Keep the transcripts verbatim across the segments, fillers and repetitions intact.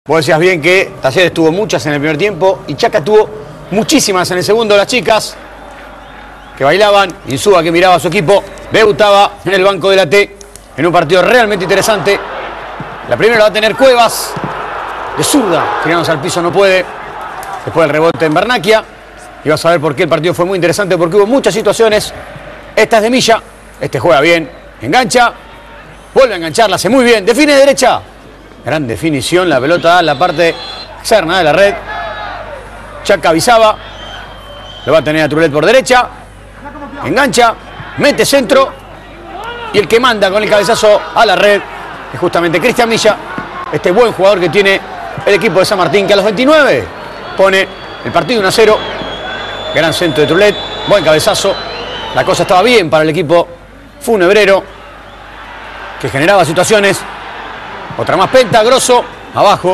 Vos decías bien que Talleres tuvo muchas en el primer tiempo y Chaca tuvo muchísimas en el segundo. Las chicas que bailaban, Insúa que miraba a su equipo, debutaba en el banco de la T en un partido realmente interesante. La primera la va a tener Cuevas, de zurda, tirándose al piso no puede, después del rebote en Bernacchia. Y vas a ver por qué el partido fue muy interesante, porque hubo muchas situaciones. Esta es de Milla, este juega bien, engancha, vuelve a engancharla, hace muy bien, define de derecha. Gran definición, la pelota a la parte externa de la red. Chaca avisaba, lo va a tener a Trulet por derecha, engancha, mete centro y el que manda con el cabezazo a la red es justamente Cristian Milla, este buen jugador que tiene el equipo de San Martín, que a los veintinueve pone el partido uno a cero. Gran centro de Trulet, buen cabezazo. La cosa estaba bien para el equipo funebrero, que generaba situaciones. Otra más Penta, Grosso, abajo.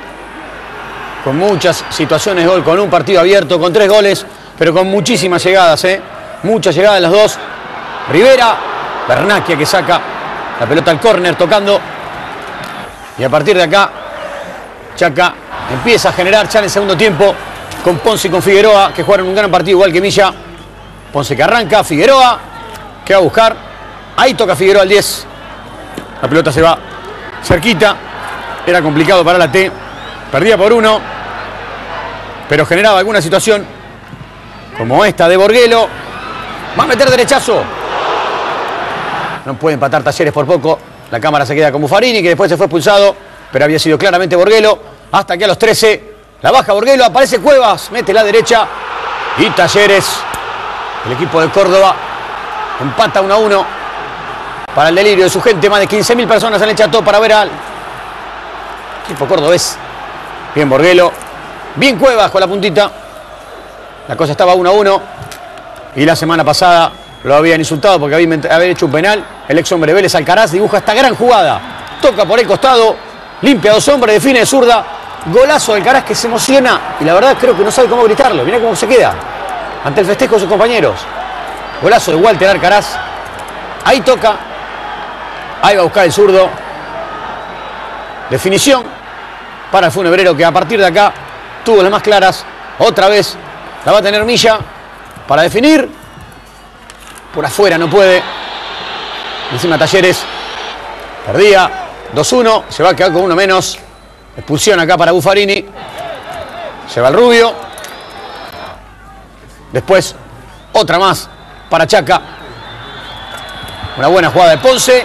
Con muchas situaciones de gol, con un partido abierto, con tres goles, pero con muchísimas llegadas, ¿eh? Muchas llegadas las dos. Rivera, Bernacchia que saca la pelota al córner tocando. Y a partir de acá, Chaca empieza a generar ya en el segundo tiempo con Ponce y con Figueroa, que jugaron un gran partido igual que Milla. Ponce que arranca, Figueroa que va a buscar. Ahí toca Figueroa al diez. La pelota se va cerquita. Era complicado para la T. Perdía por uno, pero generaba alguna situación como esta de Borguelo. Va a meter derechazo. No puede empatar Talleres por poco. La cámara se queda con Buffarini, que después se fue expulsado, pero había sido claramente Borguelo. Hasta que a los trece la baja Borguelo, aparece Cuevas, mete la derecha y Talleres, el equipo de Córdoba, empata uno a uno. Para el delirio de su gente, más de quince mil personas en el Chateau para ver al equipo cordobés. Bien Borguelo, bien Cuevas con la puntita. La cosa estaba uno a uno y la semana pasada lo habían insultado porque había hecho un penal. El ex hombre Vélez, Alcaraz, dibuja esta gran jugada. Toca por el costado, limpia a dos hombres, define de zurda. Golazo del Alcaraz que se emociona y la verdad creo que no sabe cómo gritarlo. Mirá cómo se queda ante el festejo de sus compañeros. Golazo de Walter Alcaraz. Ahí toca. Ahí va a buscar el zurdo. Definición para el funebrero, que a partir de acá tuvo las más claras. Otra vez la va a tener Milla para definir. Por afuera no puede. Encima Talleres perdía dos uno. Se va a quedar con uno menos. Expulsión acá para Buffarini. Se va el Rubio. Después otra más para Chaca. Una buena jugada de Ponce.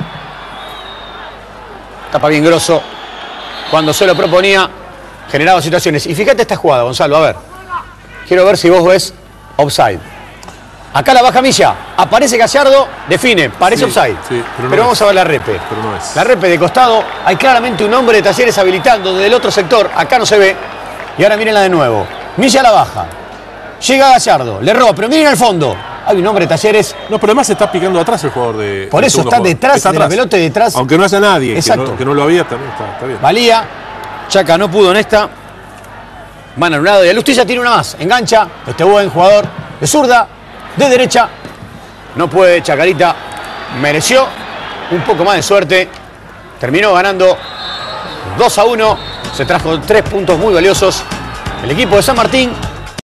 Tapa bien Grosso. Cuando se lo proponía, generaba situaciones. Y fíjate esta jugada, Gonzalo, a ver. Quiero ver si vos ves offside. Acá la baja Milla. Aparece Gallardo, define. Parece sí, offside. Sí, pero, no pero vamos es. a ver la repe. Pero no es. La repe de costado. Hay claramente un hombre de Talleres habilitando desde el otro sector. Acá no se ve. Y ahora mírenla de nuevo. Milla la baja. Llega Gallardo. Le roba. Pero miren al fondo. Hay un hombre de Talleres. No, pero además se está picando atrás el jugador de. Por eso está detrás está de la pelota y detrás. Aunque no haya nadie. Exacto. Que no, que no lo había, también está, está bien. Valía. Chaca no pudo en esta. Mano a un lado. Y Alustiza tiene una más. Engancha. Este buen jugador de zurda. De derecha. No puede. Chacarita mereció un poco más de suerte. Terminó ganando dos a uno. Se trajo tres puntos muy valiosos. El equipo de San Martín.